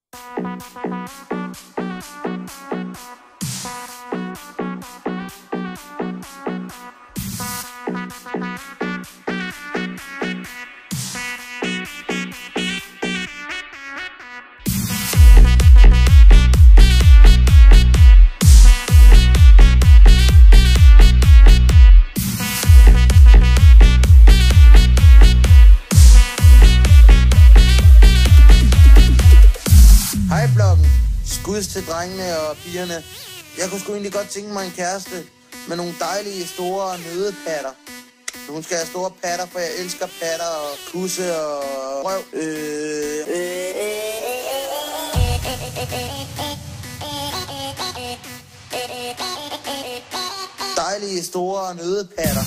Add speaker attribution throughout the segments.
Speaker 1: Hej blokken. Skud til drengene og pigerne. Jeg kunne sgu egentlig godt tænke mig en kæreste med nogle dejlige store nødepatter. Hun skal have store patter, for jeg elsker patter og kusse og røv. Dejlige store nødepatter.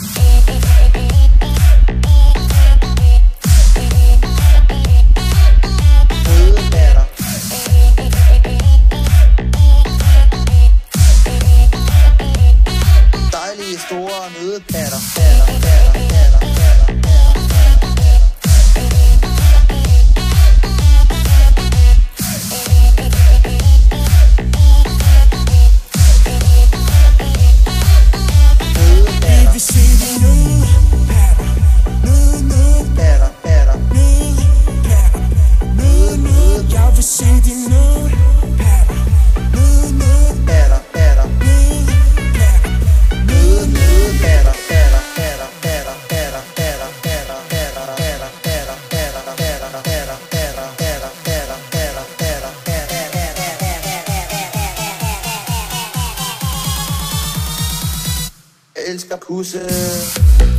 Speaker 1: Dejlige store nødepatter. Jeg elsker kusse.